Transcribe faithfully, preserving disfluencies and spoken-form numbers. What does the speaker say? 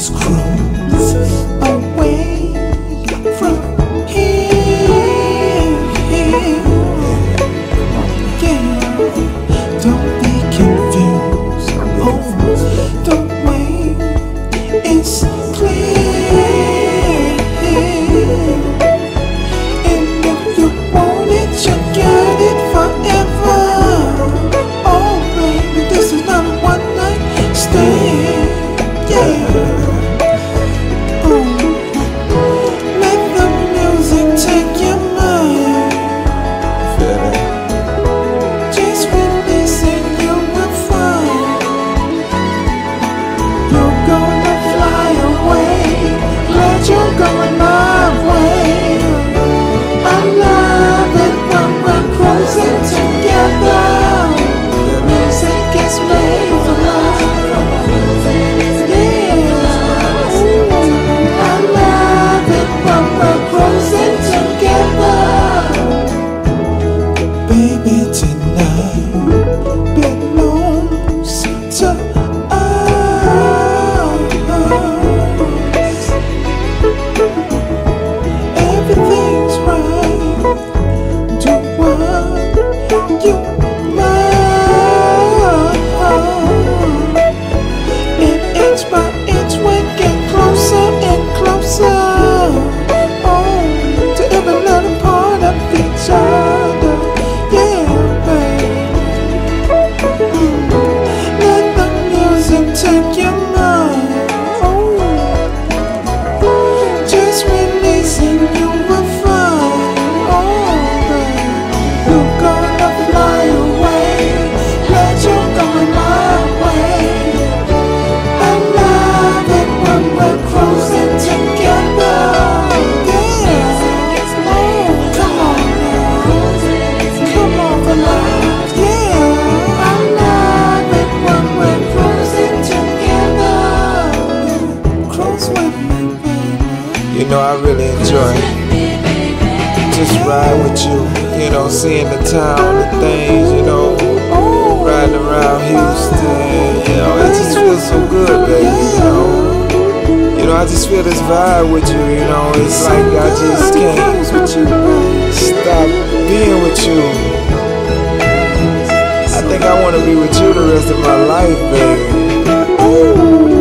Let's cruise away from here. Yeah, don't be confused. Oh, the way is clear. And if you want it, you get it forever. Oh, baby, this is not a one night stand. Yeah. Ooh. Let the music take your mind. Feel that? Just release and you will find you're gonna fly away. Let you go in my way. I love it when we're cruising together. The music is made for love. Baby, tonight belongs to us. Everything's right. Do what you love. And inch by inch we get closer and closer. Oh, to every little part of each other. Take your mind, oh. Just releasing you will find, oh, babe. You're gonna fly away. Let you go in my way. I love it when we're cruising together. Yeah, oh, come on now, come on for love. Yeah, I love it when we're cruising together. You know, I really enjoy just ride with you, you know, seeing the town, the things, you know, riding around Houston, you know, it just feels so good, baby, you know. You know, I just feel this vibe with you, you know, it's like I just can't stop being with you. I think I want to be with you the rest of my life, baby.